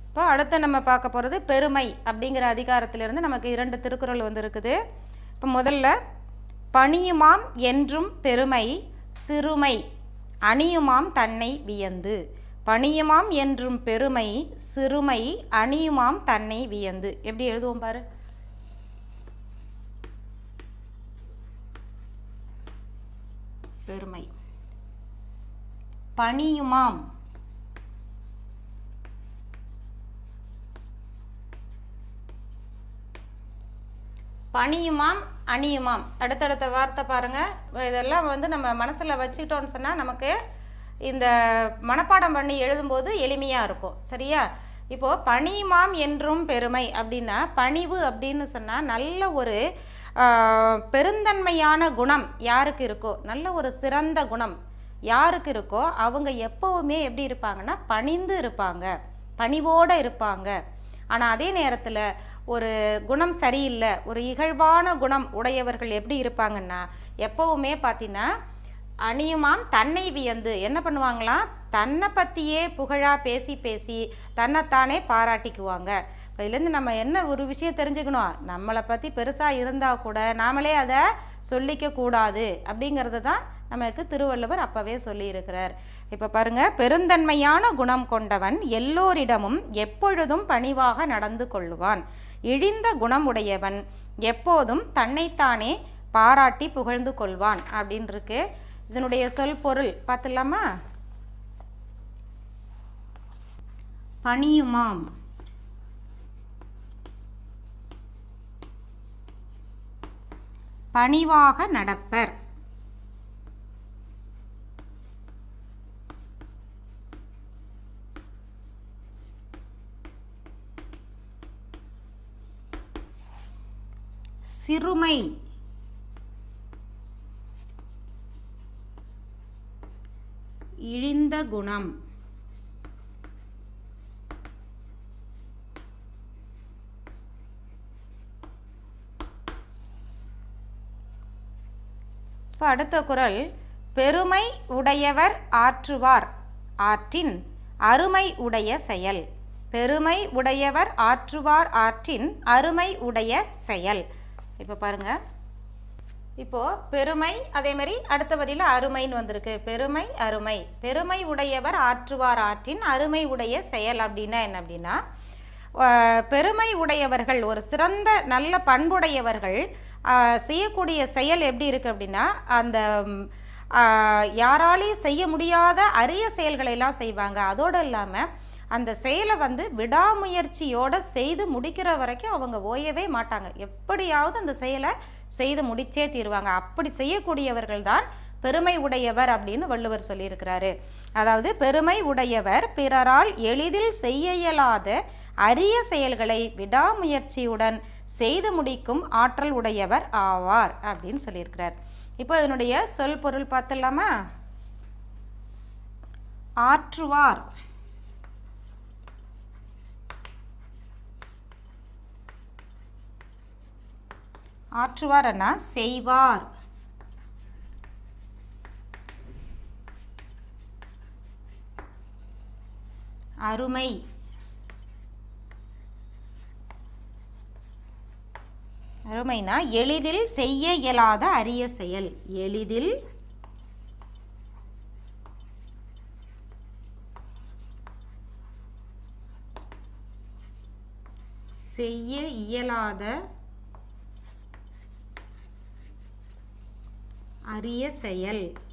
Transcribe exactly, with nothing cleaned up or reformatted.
இப்போ அடுத்து நம்ம பார்க்க போகிறது பெருமை அப்படிங்கிற அதிகாரத்திலிருந்து நமக்கு இரண்டு திருக்குறள் வந்து இருக்குது. இப்போ முதல்ல பணியுமாம் என்றும் பெருமை சிறுமை அணியுமாம் தன்னை வியந்து. பணியுமாம் என்றும் பெருமை சிறுமை அணியுமாம் தன்னை வியந்து. எப்படி எழுதுவோம் பாரு. பெருமை பணியுமாம் பணியுமாம் அணியுமாம். அடுத்தடுத்த வார்த்தை பாருங்கள். இதெல்லாம் வந்து நம்ம மனசில் வச்சுக்கிட்டோன்னு சொன்னால் நமக்கு இந்த மனப்பாடம் பண்ணி எழுதும்போது எளிமையாக இருக்கும். சரியா? இப்போது பணியுமாம் என்றும் பெருமை அப்படின்னா பணிவு அப்படின்னு சொன்னால் நல்ல ஒரு பெருந்தன்மையான குணம் யாருக்கு இருக்கோ, நல்ல ஒரு சிறந்த குணம் யாருக்கு இருக்கோ அவங்க எப்போவுமே எப்படி இருப்பாங்கன்னா பணிந்து இருப்பாங்க, பணிவோடு இருப்பாங்க. ஆனால் அதே நேரத்தில் ஒரு குணம் சரியில்லை, ஒரு இகழ்வான குணம் உடையவர்கள் எப்படி இருப்பாங்கன்னா எப்போவுமே பார்த்தீங்கன்னா அணியுமாம் தன்னை வியந்து என்ன பண்ணுவாங்களாம், தன்னை பற்றியே புகழாக பேசி பேசி தன்னைத்தானே பாராட்டிக்குவாங்க. இப்போ இதுலேருந்து நம்ம என்ன ஒரு விஷயம் தெரிஞ்சுக்கணும், நம்மளை பற்றி பெருசாக இருந்தால் கூட நாமளே அதை சொல்லிக்க கூடாது அப்படிங்கிறது தான் நமக்கு திருவள்ளுவர் அப்போவே சொல்லியிருக்கிறார். இப்போ பாருங்கள், பெருந்தன்மையான குணம் கொண்டவன் எல்லோரிடமும் எப்பொழுதும் பணிவாக நடந்து கொள்ளுவான். இழிந்த குணமுடையவன் எப்போதும் தன்னைத்தானே பாராட்டி புகழ்ந்து கொள்வான் அப்படின்னு இருக்கு. இதனுடைய சொல் பொருள் பார்த்துடலாமா? பணியுமாம் பணிவாக நடப்பர். சிறுமை இழிந்த குணம். இப்போ அடுத்த குறள், பெருமை உடையவர் ஆற்றுவார் ஆற்றின் அருமை உடைய செயல். பெருமை உடையவர் ஆற்றுவார் ஆற்றின் அருமை உடைய செயல். இப்போ பாருங்க, இப்போ பெருமை அதே மாதிரி அடுத்த வரியில் அருமைன்னு வந்திருக்கு. பெருமை அருமை. பெருமை உடையவர் ஆற்றுவார் ஆற்றின் அருமை உடைய செயல் அப்படின்னா என்ன அப்படின்னா, பெருமை உடையவர்கள் ஒரு சிறந்த நல்ல பண்புடையவர்கள் செய்யக்கூடிய செயல் எப்படி இருக்குது அப்படின்னா, அந்த யாராலையும் செய்ய முடியாத அரிய செயல்களை எல்லாம் செய்வாங்க. அதோடு இல்லாமல் அந்த செயலை வந்து விடாமுயற்சியோடு செய்து முடிக்கிற வரைக்கும் அவங்க ஓயவே மாட்டாங்க. எப்படியாவது அந்த செயலை செய்து முடிச்சே தீருவாங்க. அப்படி செய்யக்கூடியவர்கள் தான் பெருமை உடையவர் அப்படின்னு வள்ளுவர் சொல்லியிருக்கிறாரு. அதாவது பெருமை உடையவர் பிறரால் எளிதில் செய்ய இயலாத அரிய செயல்களை விடாமுயற்சியுடன் செய்து முடிக்கும் ஆற்றல் உடையவர் ஆவார் அப்படின்னு சொல்லியிருக்கிறார். இப்போ இதனுடைய சொல் பொருள் பார்த்துடலாமா? ஆற்றுவார் ஆற்றுவார்னா செய்வார். அருமை அருமைனா எளிதில் செய்ய இயலாத அரிய செயல். எளிதில் செய்ய இயலாத அரிய செயல்.